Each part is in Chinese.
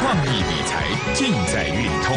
创意理财尽在运通。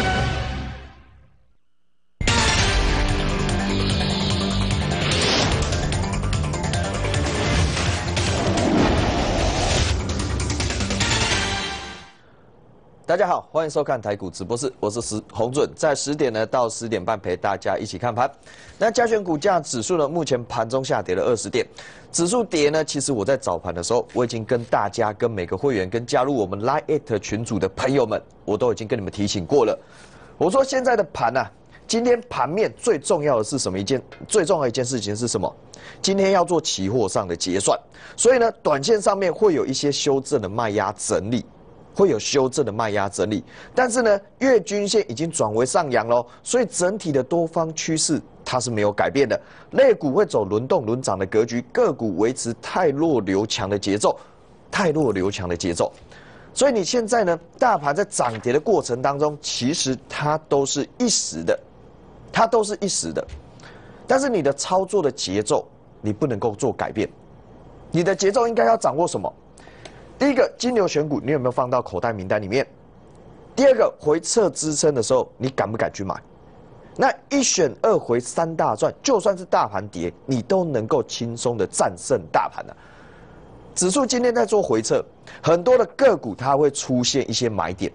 大家好，欢迎收看台股直播室，我是洪准，在10点呢到10点半陪大家一起看盘。那加权股价指数呢，目前盘中下跌了20点，指数跌呢，其实我在早盘的时候，我已经跟大家、跟每个会员、跟加入我们 Line@ 群组的朋友们，我都已经跟你们提醒过了。我说现在的盘啊，今天盘面最重要的是什么？最重要的一件事情是什么？今天要做期货上的结算，所以呢，短线上面会有一些修正的卖压整理。会有修正的卖压整理，但是呢，月均线已经转为上扬喽，所以整体的多方趋势它是没有改变的。类股会走轮动轮涨的格局，个股维持太弱留强的节奏，所以你现在呢，大盘在涨跌的过程当中，其实它都是一时的，但是你的操作的节奏，你不能够做改变，你的节奏应该要掌握什么？第一个，金牛选股，你有没有放到口袋名单里面？第二个，回撤支撑的时候，你敢不敢去买？那1选2回3大赚，就算是大盘跌，你都能够轻松的战胜大盘啊。指数今天在做回撤，很多的个股它会出现一些买点，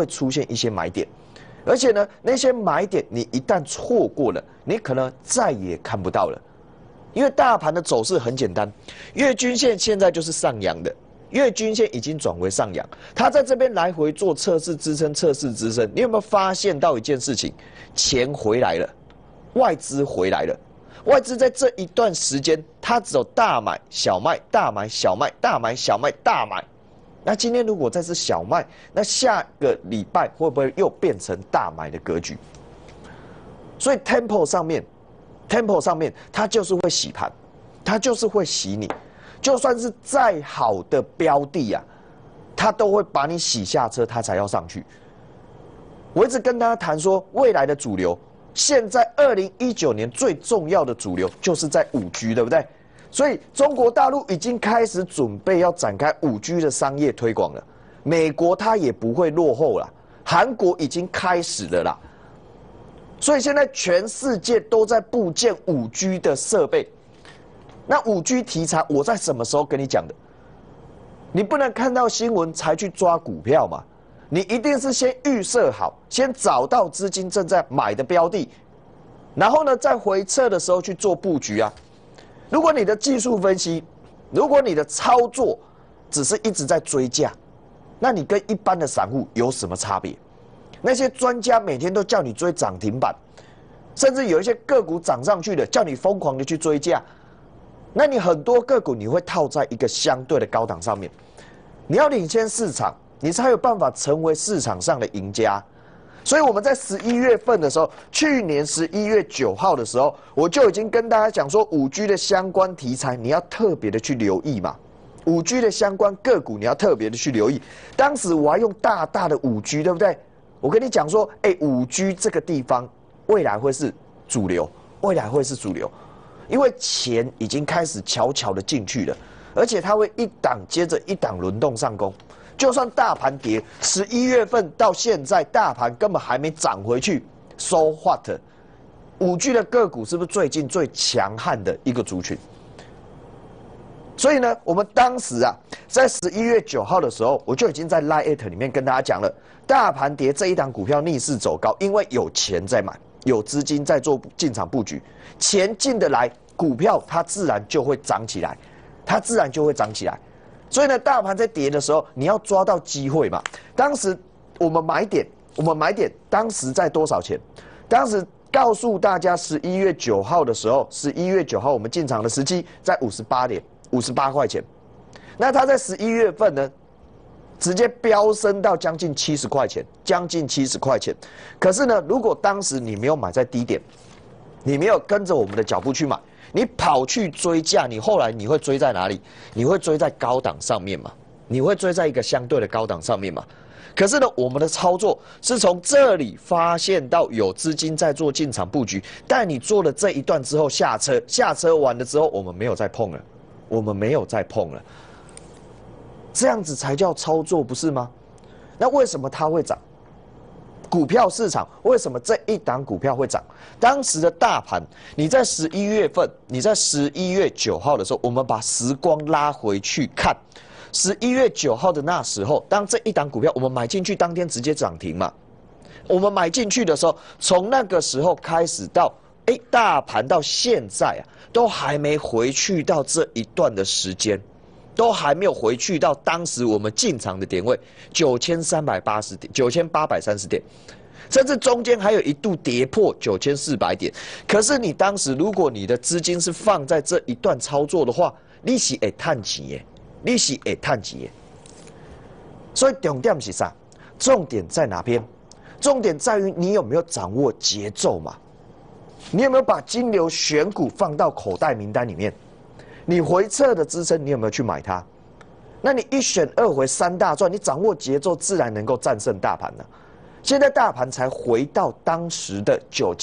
而且呢，那些买点你一旦错过了，你可能再也看不到了。因为大盘的走势很简单，月均线现在就是上扬的。月均线已经转为上扬，它在这边来回做测试支撑，你有没有发现到一件事情？钱回来了，外资回来了。外资在这一段时间，它只有大买小卖，大买小卖，大买小卖，大买。那今天如果再是小卖，那下个礼拜会不会又变成大买的格局？所以 tempo 上面，它就是会洗盘，它就是会洗你。就算是再好的标的啊，它都会把你洗下车，它才要上去。我一直跟大家谈说，未来的主流，现在2019年最重要的主流就是在5G， 对不对？所以中国大陆已经开始准备要展开5G 的商业推广了，美国它也不会落后了，韩国已经开始了啦。所以现在全世界都在布建5G 的设备。那5G 题材，我在什么时候跟你讲的？你不能看到新闻才去抓股票嘛，你一定是先预设好，先找到资金正在买的标的，然后呢，在回撤的时候去做布局啊。如果你的技术分析，如果你的操作只是一直在追价，那你跟一般的散户有什么差别？那些专家每天都叫你追涨停板，甚至有一些个股涨上去的，叫你疯狂的去追价。那你很多个股你会套在一个相对的高档上面，你要领先市场，你才有办法成为市场上的赢家。所以我们在11月份的时候，去年11月9号的时候，我就已经跟大家讲说，5G 的相关题材你要特别的去留意嘛，5G 的相关个股你要特别的去留意。当时我还用大大的5G， 对不对？我跟你讲说，5G 这个地方未来会是主流，因为钱已经开始悄悄的进去了，而且它会一档接着一档轮动上攻。就算大盘跌，11月份到现在大盘根本还没涨回去 ，so what？5G 的个股是不是最近最强悍的一个族群？所以呢，我们当时啊，在11月9号的时候，我就已经在 Line@ 里面跟大家讲了，大盘跌这一档股票逆势走高，因为有钱在买。有资金在做进场布局，钱进得来，股票它自然就会涨起来，所以呢，大盘在跌的时候，你要抓到机会嘛。当时我们买点，当时在多少钱？当时告诉大家，11月9号的时候，11月9号我们进场的时机在58块钱。那它在11月份呢？直接飙升到将近70块钱，可是呢，如果当时你没有买在低点，你没有跟着我们的脚步去买，你跑去追价，你后来你会追在哪里？你会追在高档上面嘛？你会追在一个相对的高档上面嘛？可是呢，我们的操作是从这里发现到有资金在做进场布局，但你做了这一段之后下车完了之后，我们没有再碰了，这样子才叫操作，不是吗？ 那为什么它会涨？股票市场为什么这一档股票会涨？当时的大盘，你在11月份，你在11月9号的时候，我们把时光拉回去看，11月9号的那时候，当这一档股票我们买进去，当天直接涨停嘛。我们买进去的时候，从那个时候开始到大盘到现在啊，都还没回去到这一段的时间。都还没有回去到当时我们进场的点位9380点、9830点，甚至中间还有一度跌破9400点。可是你当时如果你的资金是放在这一段操作的话，你是会赚钱的，你是会赚钱的。所以重点是啥？重点在哪边？重点在于你有没有掌握节奏嘛？你有没有把金流选股放到口袋名单里面？你回撤的支撑，你有没有去买它？那你一选二回三大赚，你掌握节奏，自然能够战胜大盘了。现在大盘才回到当时的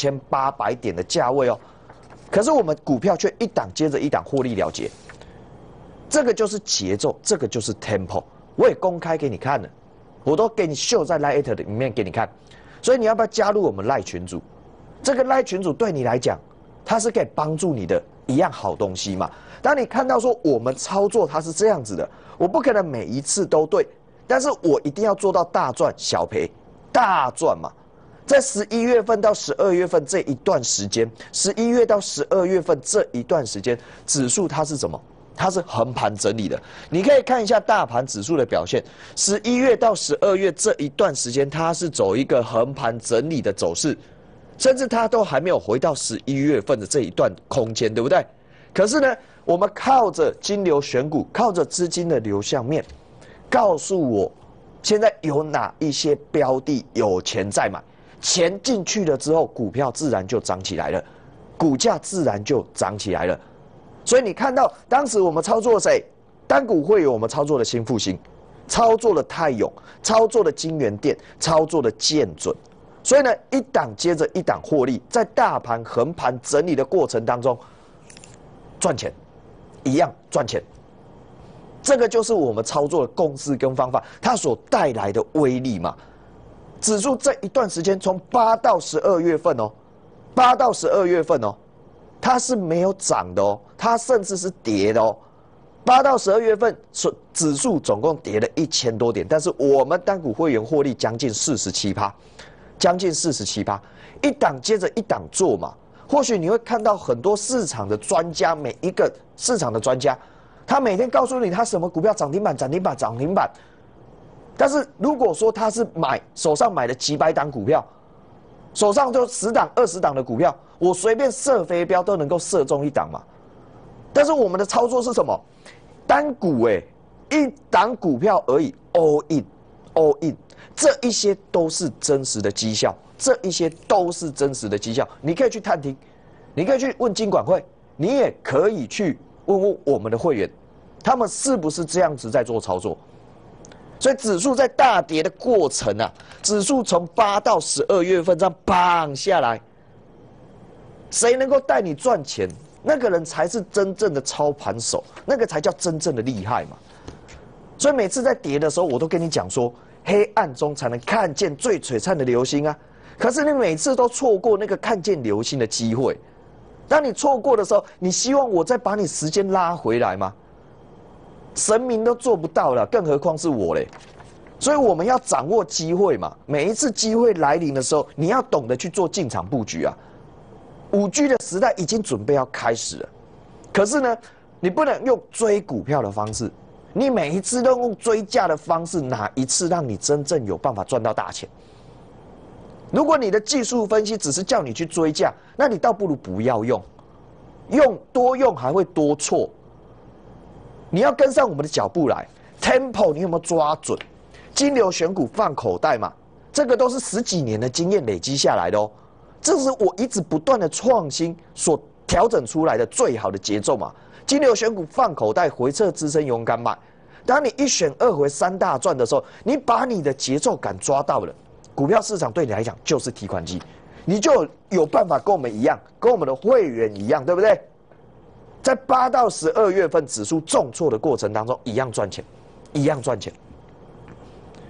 9800点的价位哦，可是我们股票却一档接着一档获利了结。这个就是节奏，这个就是 tempo。我也公开给你看了，我都给你秀在 Line 里面给你看。所以你要不要加入我们 Line 群组？这个 Line 群组对你来讲，它是可以帮助你的一样好东西嘛。当你看到说我们操作它是这样子的，我不可能每一次都对，但是我一定要做到大赚小赔，大赚嘛。在11月份到12月份这一段时间，11月到12月份这一段时间，指数它是什么？它是横盘整理的。你可以看一下大盘指数的表现，11月到12月这一段时间，它是走一个横盘整理的走势，甚至它都还没有回到11月份的这一段空间，对不对？可是呢，我们靠着金流选股，靠着资金的流向面，告诉我现在有哪一些标的有钱在买，钱进去了之后，股票自然就涨起来了，股价自然就涨起来了。所以你看到当时我们操作谁？单股会有我们操作的新复兴，操作的泰永，操作的金源店，操作的建准。所以呢，一档接着一档获利，在大盘横盘整理的过程当中赚钱，一样赚钱。这个就是我们操作的公式跟方法，它所带来的威力嘛。指数这一段时间，从8到12月份哦，8到12月份哦，它是没有涨的哦，它甚至是跌的哦。8到12月份，指数总共跌了1000多点，但是我们单股会员获利将近47%，将近47%，一档接着一档做嘛。或许你会看到很多市场的专家，每一个市场的专家，他每天告诉你他什么股票涨停板、涨停板、涨停板。但是如果说他是手上买了几百档股票，手上就10档、20档的股票，我随便射飞镖都能够射中一档嘛。但是我们的操作是什么？单股一档股票而已 ，all in，all in， 这一些都是真实的绩效。这一些都是真实的绩效，你可以去探听，你可以去问金管会，你也可以去问问我们的会员，他们是不是这样子在做操作？所以指数在大跌的过程啊，指数从8到12月份这样砰下来，谁能够带你赚钱？那个人才是真正的操盘手，那个才叫真正的厉害嘛。所以每次在跌的时候，我都跟你讲说，黑暗中才能看见最璀璨的流星啊。可是你每次都错过那个看见流星的机会。当你错过的时候，你希望我再把你时间拉回来吗？神明都做不到了，更何况是我嘞。所以我们要掌握机会嘛，每一次机会来临的时候，你要懂得去做进场布局啊。5G 的时代已经准备要开始了，可是呢，你不能用追股票的方式，你每一次都用追价的方式，哪一次让你真正有办法赚到大钱？如果你的技术分析只是叫你去追价，那你倒不如不要用，多用还会多错。你要跟上我们的脚步来 ，tempo 你有没有抓准？金流选股放口袋嘛，这个都是10几年的经验累积下来的哦。这是我一直不断的创新所调整出来的最好的节奏嘛。金流选股放口袋，回撤支撑勇敢买。当你一选二回3大赚的时候，你把你的节奏感抓到了。股票市场对你来讲就是提款机，你就有办法跟我们一样，跟我们的会员一样，对不对？在8到12月份指数重挫的过程当中，一样赚钱，一样赚钱。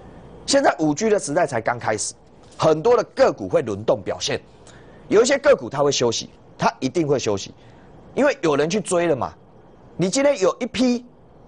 现在5G 的时代才刚开始，很多的个股会轮动表现，有一些个股它会休息，它一定会休息，因为有人去追了嘛。你今天有一批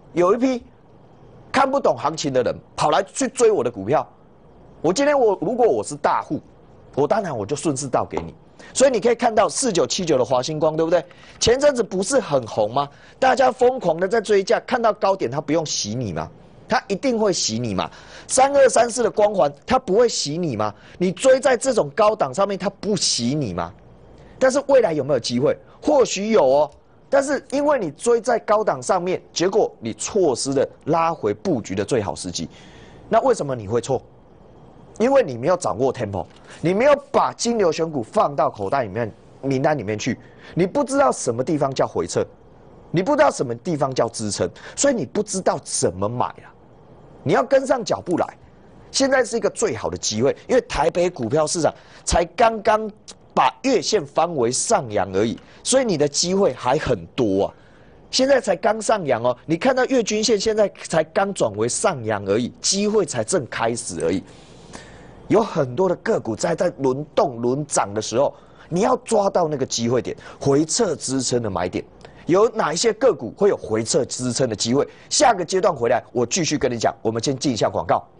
看不懂行情的人跑来去追我的股票，我今天如果我是大户，我当然我就顺势倒给你。所以你可以看到4979的华星光，对不对？前阵子不是很红吗？大家疯狂的在追价，看到高点它不用洗你吗？它一定会洗你嘛。3234的光环，它不会洗你吗？你追在这种高档上面，它不洗你吗？但是未来有没有机会？或许有哦。但是因为你追在高档上面，结果你错失了拉回布局的最好时机。那为什么你会错？因为你没有掌握 tempo， 你没有把金流选股放到口袋里面名单里面去，你不知道什么地方叫回撤，你不知道什么地方叫支撑，所以你不知道怎么买啊。你要跟上脚步来，现在是一个最好的机会，因为台北股票市场才刚刚把月线翻为上扬而已，所以你的机会还很多啊。现在才刚上扬哦，你看到月均线现在才刚转为上扬而已，机会才正开始而已。有很多的个股在轮动轮涨的时候，你要抓到那个机会点，回撤支撑的买点。有哪一些个股会有回撤支撑的机会？下个阶段回来，我继续跟你讲。我们先进一下广告。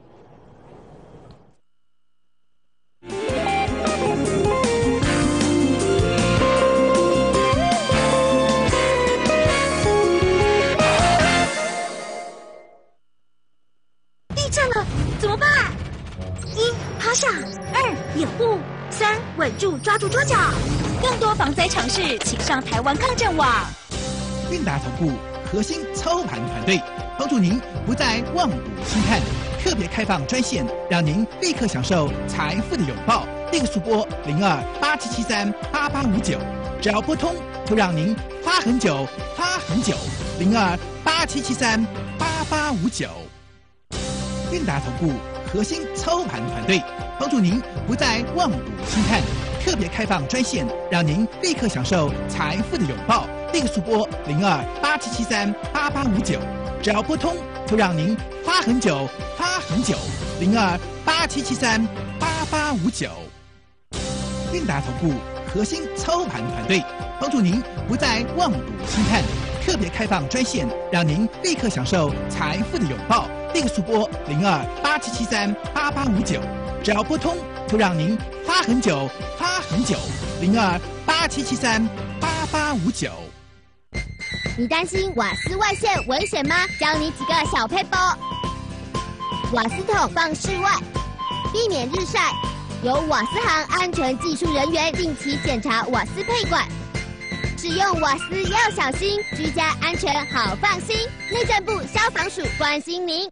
地震了，怎么办？1. 趴下，2. 掩护，3. 稳住，抓住桌角。更多防灾常识，请上台湾抗震网。 韵达投顾核心操盘团队，帮助您不再望股兴叹，特别开放专线，让您立刻享受财富的拥抱。立刻速拨02-8773-8859，只要拨通，就让您发很久，发很久。02-8773-8859。韵达投顾核心操盘团队，帮助您不再望股兴叹，特别开放专线，让您立刻享受财富的拥抱。立刻速拨02-8773-8859，只要拨通，就让您发很久，发很久。02-8773-8859。韵达投顾核心操盘团队，帮助您不再望股兴叹，特别开放专线，让您立刻享受财富的拥抱。立刻速拨02-8773-8859，只要拨通，就让您发很久，发很久。02-8773-8859。 你担心瓦斯外泄危险吗？教你几个小撇步。瓦斯桶放室外，避免日晒。由瓦斯行安全技术人员定期检查瓦斯配管。使用瓦斯要小心，居家安全好放心。内政部消防署关心您。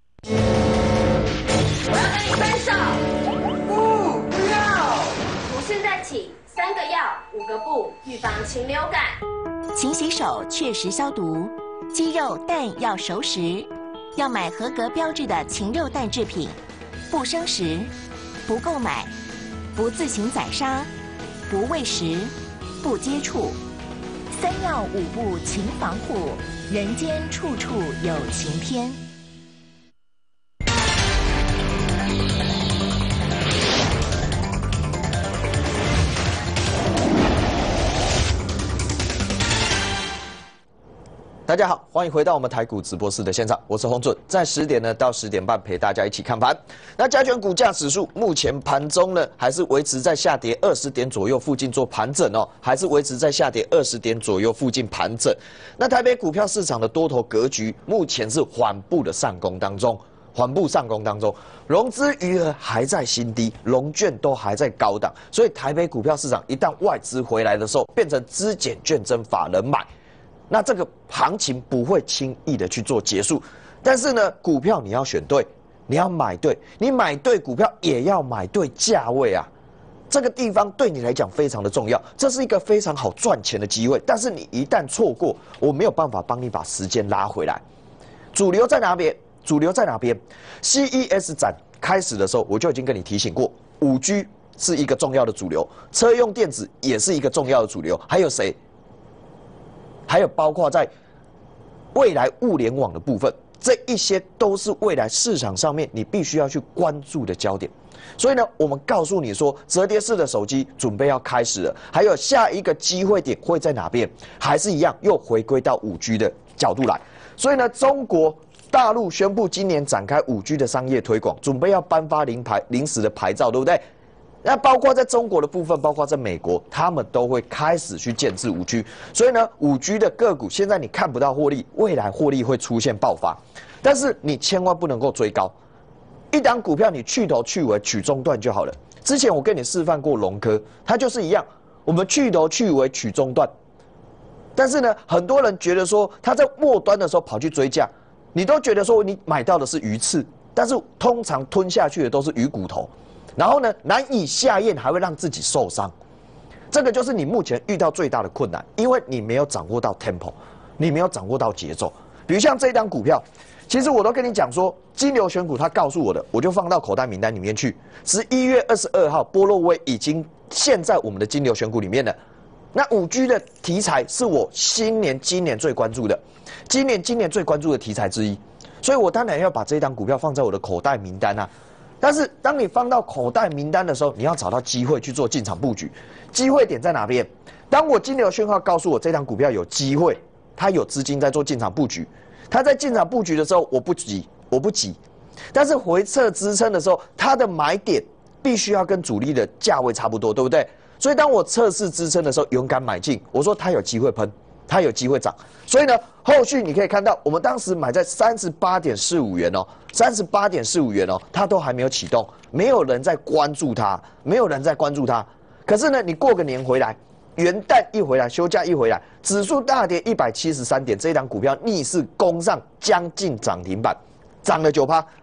我要跟你分手。不要。从现在起，3个要，5个不，预防禽流感。 勤洗手，确实消毒。鸡肉、蛋要熟食，要买合格标志的禽肉蛋制品，不生食，不购买，不自行宰杀，不喂食，不接触。3要5不勤防护，人间处处有晴天。 大家好，欢迎回到我们台股直播室的现场，我是洪准，在10点呢到10点半陪大家一起看盘。那加权股价指数目前盘中呢还是维持在下跌20点左右附近做盘整哦，还是维持在下跌20点左右附近盘整。那台北股票市场的多头格局目前是缓步的上攻当中。融资余额还在新低，融券都还在高档，所以台北股票市场一旦外资回来的时候，变成资减券增法人买。那这个行情不会轻易的去做结束，但是呢，股票你要选对，你要买对，你买对股票也要买对价位啊。这个地方对你来讲非常的重要，这是一个非常好赚钱的机会。但是你一旦错过，我没有办法帮你把时间拉回来。主流在哪边？CES 展开始的时候，我就已经跟你提醒过，5G 是一个重要的主流，车用电子也是一个重要的主流，还有谁？还有包括在未来物联网的部分， 这一些都是未来市场上面你必须要去关注的焦点。所以呢，我们告诉你说，折叠式的手机准备要开始了，还有下一个机会点会在哪边？还是一样，又回归到5G 的角度来。所以呢，中国大陆宣布今年展开5G 的商业推广，准备要颁发临时的牌照，对不对？那包括在中国的部分，包括在美国，他们都会开始去建制5G。所以呢，5G 的个股现在你看不到获利，未来获利会出现爆发，但是你千万不能够追高。一档股票你去头去尾取中段就好了。之前我跟你示范过龙科，它就是一样，我们去头去尾取中段。但是呢，很多人觉得说他在末端的时候跑去追价，你都觉得说你买到的是鱼刺，但是通常吞下去的都是鱼骨头，然后呢难以下咽，还会让自己受伤。这个就是你目前遇到最大的困难，因为你没有掌握到 tempo， 你没有掌握到节奏。比如像这一档股票。其实我都跟你讲说，金流选股他告诉我的，我就放到口袋名单里面去。11月22号，波若威已经现在我们的金流选股里面了。那5G 的题材是我今年最关注的，今年最关注的题材之一。所以我当然要把这一档股票放在我的口袋名单啊。但是当你放到口袋名单的时候，你要找到机会去做进场布局。机会点在哪边？当我金流讯号告诉我这档股票有机会，它有资金在做进场布局。他在进场布局的时候，我不急，但是回撤支撑的时候，它的买点必须要跟主力的价位差不多，对不对？所以当我测试支撑的时候，勇敢买进，我说它有机会喷，它有机会涨。所以呢，后续你可以看到，我们当时买在38.45元哦，38.45元哦，它都还没有启动，没有人在关注它，可是呢，你过个年回来。元旦一回来，休假一回来，指数大跌173点，这一档股票逆势攻上将近涨停板，涨了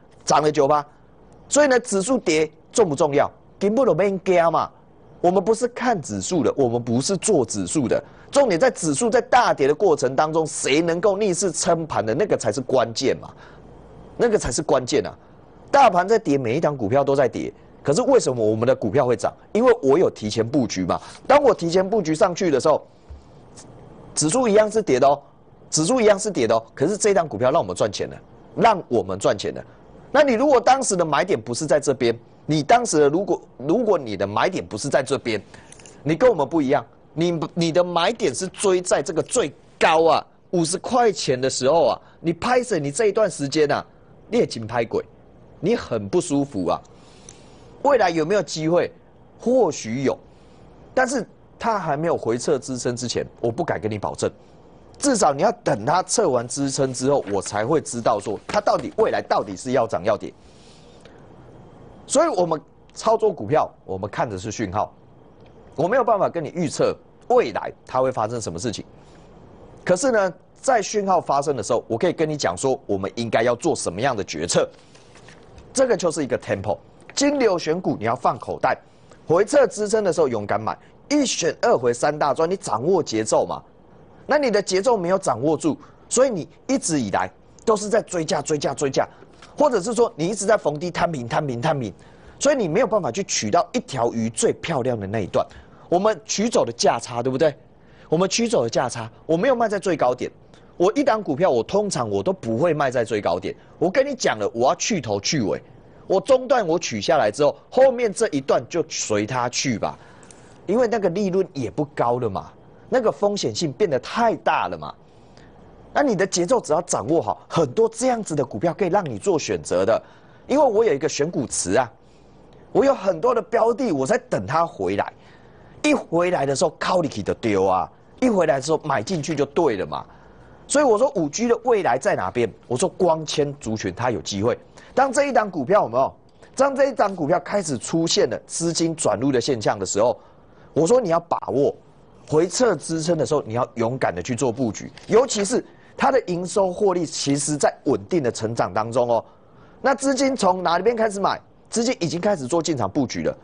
9%，所以呢，指数跌重不重要？根本就没惊嘛。我们不是看指数的，我们不是做指数的，重点在指数在大跌的过程当中，谁能够逆势撑盘的那个才是关键嘛，那个才是关键啊！大盘在跌，每一档股票都在跌。可是为什么我们的股票会涨？因为我有提前布局嘛。当我提前布局上去的时候，指数一样是跌的哦，可是这档股票让我们赚钱了，那你如果当时的买点不是在这边，你当时的如果你的买点不是在这边，你跟我们不一样，你的买点是追在这个最高啊，50块钱的时候啊，你拍摄你这一段时间啊，你也紧拍鬼，你很不舒服啊。未来有没有机会？或许有，但是它还没有回撤支撑之前，我不敢跟你保证。至少你要等它测完支撑之后，我才会知道说它未来到底是要涨要跌。所以我们操作股票，我们看的是讯号，我没有办法跟你预测未来它会发生什么事情。可是呢，在讯号发生的时候，我可以跟你讲说，我们应该要做什么样的决策。这个就是一个 tempo。金流选股你要放口袋，回撤支撑的时候勇敢买，一选二回三大赚，你掌握节奏嘛？那你的节奏没有掌握住，所以你一直以来都是在追价，或者是说你一直在逢低摊平，所以你没有办法去取到一条鱼最漂亮的那一段。我们取走的价差，对不对？我没有卖在最高点。我一档股票，我通常都不会卖在最高点。我跟你讲了，我要去头去尾。我中段我取下来之后，后面这一段就随它去吧，因为那个利润也不高了嘛，那个风险性变得太大了嘛。那你的节奏只要掌握好，很多这样子的股票可以让你做选择的。因为我有一个选股池啊，我有很多的标的，我在等它回来。一回来的时候，靠你起的丢啊！一回来的时候买进去就对了嘛。所以我说5G 的未来在哪边？我说光纤族群它有机会。当这一档股票有没有？当这一档股票开始出现了资金转入的现象的时候，我说你要把握回撤支撑的时候，你要勇敢的去做布局，尤其是它的营收获利，其实在稳定的成长当中哦。那资金从哪里边开始买？资金已经开始做进场布局了，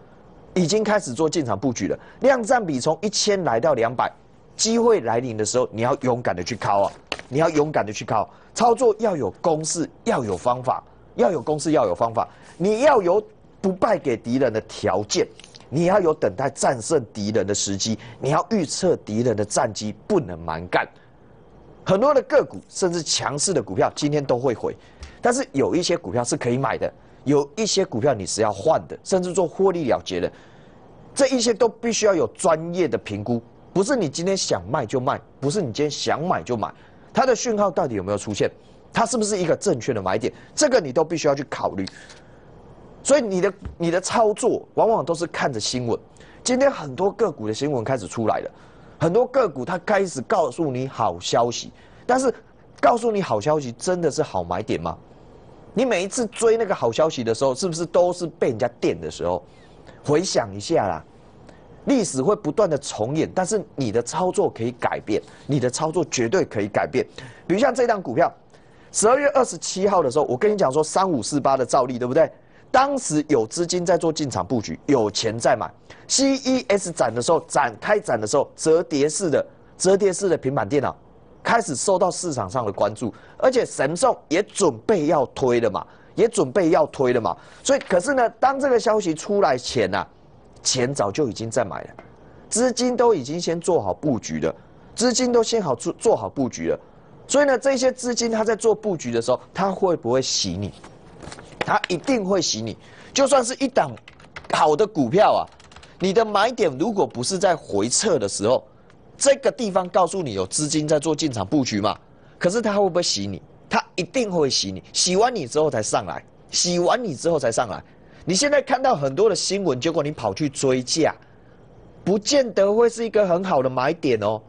量占比从1000来到200，机会来临的时候，你要勇敢的去靠啊！操作要有公式，要有方法。你要有不败给敌人的条件，你要有等待战胜敌人的时机，你要预测敌人的战机，不能蛮干。 很多的个股甚至强势的股票今天都会回，但是有一些股票是可以买的，有一些股票你是要换的，甚至做获利了结的，这一些都必须要有专业的评估，不是你今天想卖就卖，不是你今天想买就买，它的讯号到底有没有出现，它是不是一个正确的买点，这个你都必须要去考虑。所以你的操作往往都是看着新闻。今天很多个股的新闻开始出来了，很多个股它开始告诉你好消息，但是告诉你好消息真的是好买点吗？你每一次追那个好消息的时候，是不是都是被人家电的时候？回想一下啦，历史会不断的重演，但是你的操作可以改变，你的操作绝对可以改变。比如像这档股票，12月27号的时候，我跟你讲说3548的兆利，对不对？当时有资金在做进场布局，有钱在买。CES 展的时候，开展的时候，折叠式的平板电脑开始受到市场上的关注，而且Samsung也准备要推了嘛，所以可是呢，当这个消息出来前啊，钱早就已经在买了，资金都已经先做好布局了，做好布局了，所以呢，这些资金它在做布局的时候，它会不会洗你？它一定会洗你，就算是一档好的股票啊，你的买点如果不是在回撤的时候，这个地方告诉你有资金在做进场布局嘛，可是它会不会洗你？它一定会洗你，洗完你之后才上来，你现在看到很多的新闻，结果你跑去追价，不见得会是一个很好的买点哦。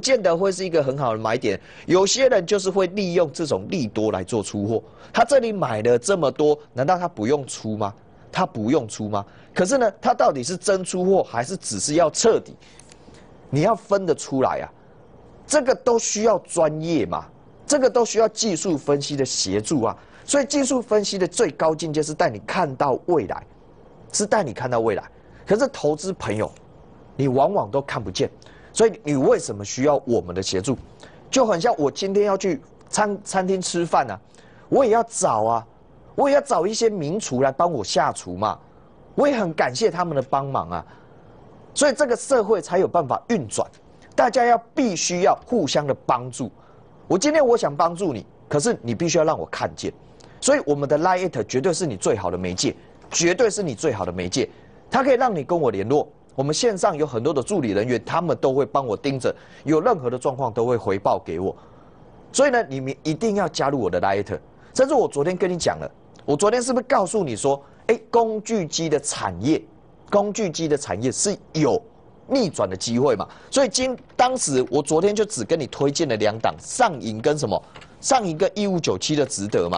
有些人就是会利用这种利多来做出货。他这里买了这么多，难道他不用出吗？可是呢，他到底是真出货，还是只是要彻底？你要分得出来啊。这个都需要专业嘛，这个都需要技术分析的协助啊。所以技术分析的最高境界是带你看到未来，可是投资朋友，你往往都看不见。所以你为什么需要我们的协助？就很像我今天要去餐厅吃饭啊，我也要找一些名厨来帮我下厨嘛，我也很感谢他们的帮忙啊，所以这个社会才有办法运转，大家必须要互相的帮助。今天我想帮助你，可是你必须要让我看见，所以我们的 Line 绝对是你最好的媒介，它可以让你跟我联络。我们线上有很多的助理人员，他们都会帮我盯着，有任何的状况都会回报给我。所以呢，你们一定要加入我的 Line。甚至我昨天跟你讲了，我昨天是不是告诉你说，工具机的产业是有逆转的机会嘛？所以当时我昨天就只跟你推荐了2档，上银跟1597的值得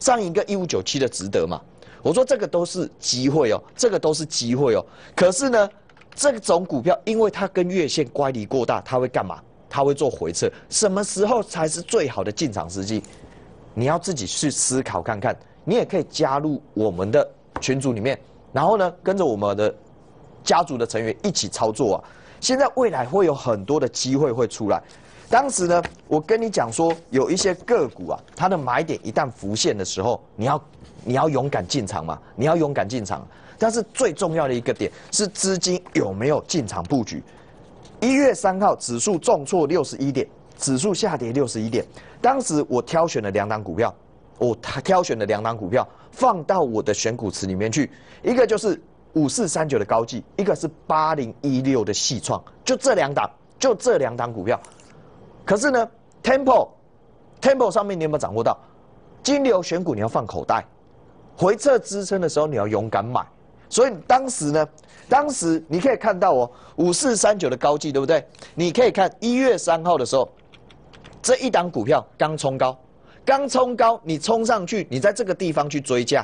嘛，我说这个都是机会哦，可是呢，这种股票因为它跟月线乖离过大，它会干嘛？它会做回撤。什么时候才是最好的进场时机？你要自己去思考看看。你也可以加入我们的群组里面，然后呢，跟着我们的家族的成员一起操作啊。现在未来会有很多的机会会出来。当时呢，我跟你讲说，有一些个股啊，它的买点一旦浮现的时候，你要勇敢进场嘛，但是最重要的一个点是资金有没有进场布局。1月3号指数重挫61点，指数下跌61点。当时我挑选了2档股票，放到我的选股池里面去，一个就是5439的高技，一个是8016的细创，就这2档股票。可是呢 ，Tempo 上面你有没有掌握到？金流选股你要放口袋，回撤支撑的时候你要勇敢买。所以当时你可以看到哦，5439的高技，对不对？你可以看1月3号的时候，这一档股票刚冲高，你冲上去，你在这个地方去追价，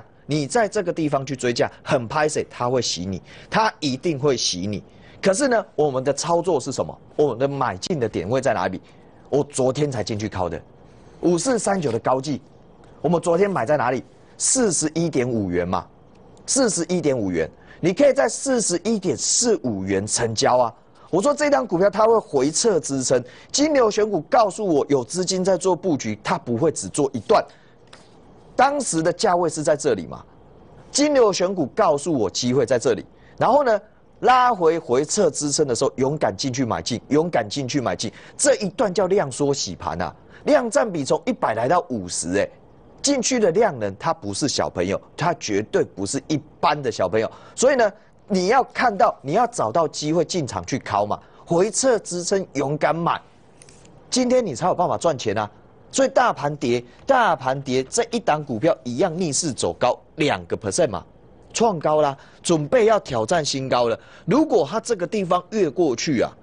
很拍谁，它会洗你，它一定会洗你。可是呢，我们的操作是什么？我们的买进的点位在哪里？我昨天才进去考的，5439的高技，我们昨天买在哪里？41.5元嘛，41.5元，你可以在41.45元成交啊。我说这档股票它会回撤支撑，金流选股告诉我有资金在做布局，它不会只做一段。当时的价位是在这里嘛？金流选股告诉我机会在这里，然后呢，拉回撤支撑的时候，勇敢进去买进，这一段叫量缩洗盘啊。 量占比从100来到50，哎，进去的量能他不是小朋友，他绝对不是一般的小朋友，所以呢，你要看到，你要找到机会进场去敲嘛，回撤支撑，勇敢买，今天你才有办法赚钱啊。所以大盘跌，这一档股票一样逆势走高2%嘛，创高啦，准备要挑战新高了。如果它这个地方越过去啊，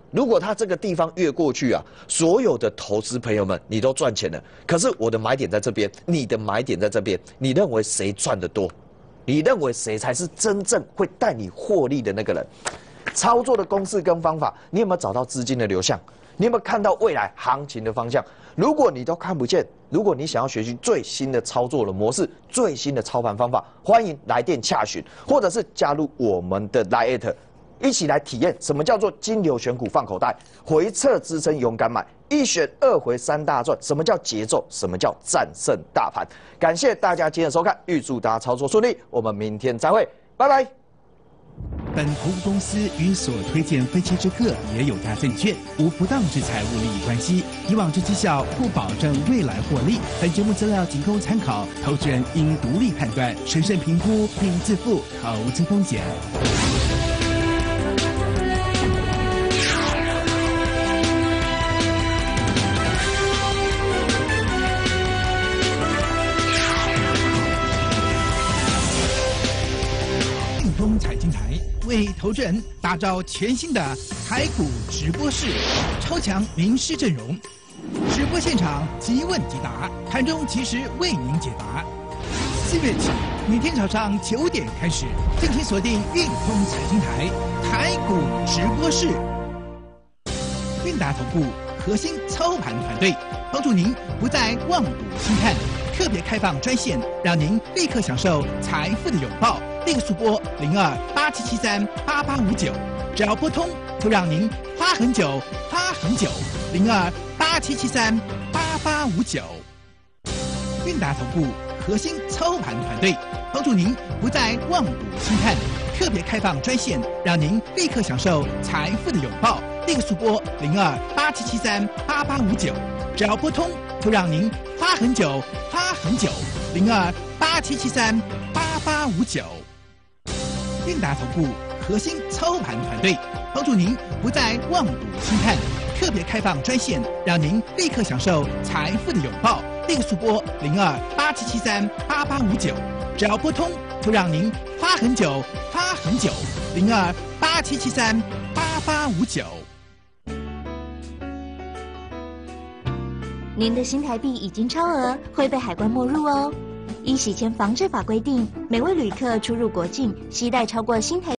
所有的投资朋友们你都赚钱了。可是我的买点在这边，你的买点在这边，你认为谁赚得多？你认为谁才是真正会带你获利的那个人？操作的公式跟方法，你有没有找到资金的流向？你有没有看到未来行情的方向？如果你都看不见，如果你想要学习最新的操作的模式、最新的操盘方法，欢迎来电洽询，或者是加入我们的 Line， 一起来体验什么叫做金流选股放口袋，回撤支撑勇敢买，一选二回3大赚。什么叫节奏？什么叫战胜大盘？感谢大家今天的收看，预祝大家操作顺利。我们明天再会，拜拜。 本投资公司与所推荐分期之客也有大证券无不当之财务利益关系，以往之绩效不保证未来获利。本节目资料仅供参考，投资人应独立判断、审慎评估并自负投资风险。财经台为投资人打造全新的台股直播室，超强名师阵容，直播现场即问即答，盘中及时为您解答。4月起，每天早上9点开始，敬请锁定运通财经台台股直播室。韵达投顾核心操盘团队，帮助您不再望股兴叹，特别开放专线，让您立刻享受财富的拥抱。立刻速拨02-8773-8859，只要拨通，就让您花很久02-8773-8859。韵达投顾核心操盘团队，帮助您不再望股兴叹，特别开放专线，让您立刻享受财富的拥抱。立刻速拨02-8773-8859，只要拨通，就让您花很久02-8773-8859。韵达投顾核心操盘团队，帮助您不再望股兴叹，特别开放专线，让您立刻享受财富的拥抱。立刻速拨02-8773-8859，只要拨通，就让您花很久02-8773-8859。 您的新台币已经超额，会被海关没入哦。依洗钱防治法规定，每位旅客出入国境，携带超过新台